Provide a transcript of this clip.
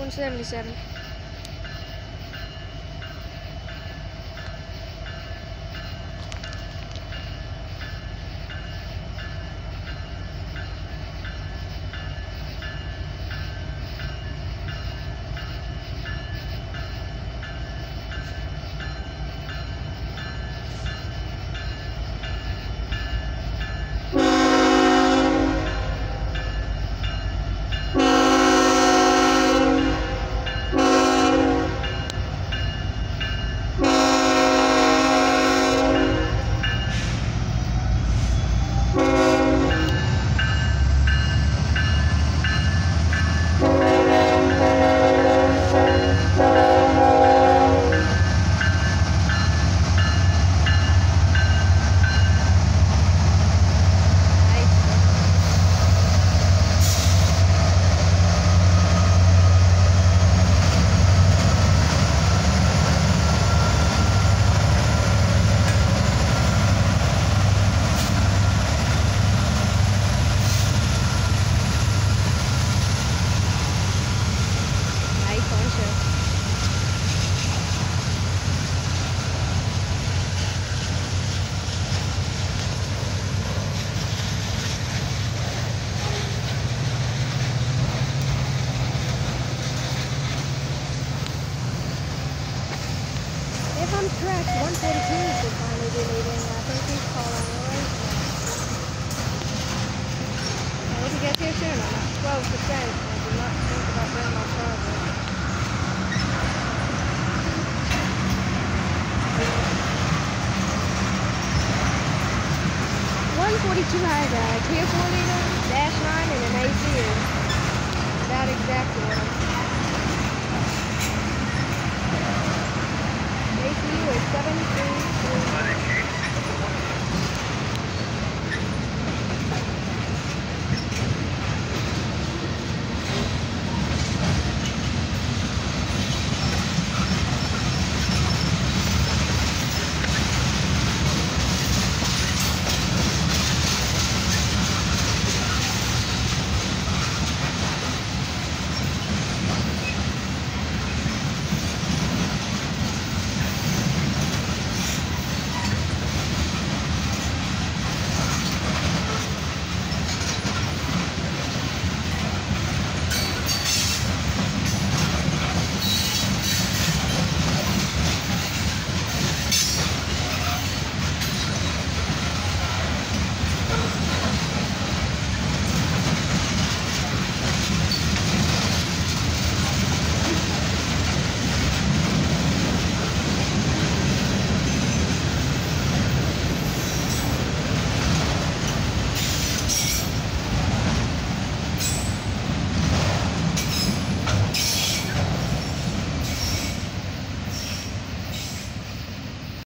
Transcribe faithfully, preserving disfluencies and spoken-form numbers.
one seventy-seven. If I'm correct, one forty-two should finally be leaving. I think he's calling the race now. I hope he gets here soon. I'm at twelve percent. I do not think about bringing my charger. one forty-two has a Tier four liter, dash nine, and an A C.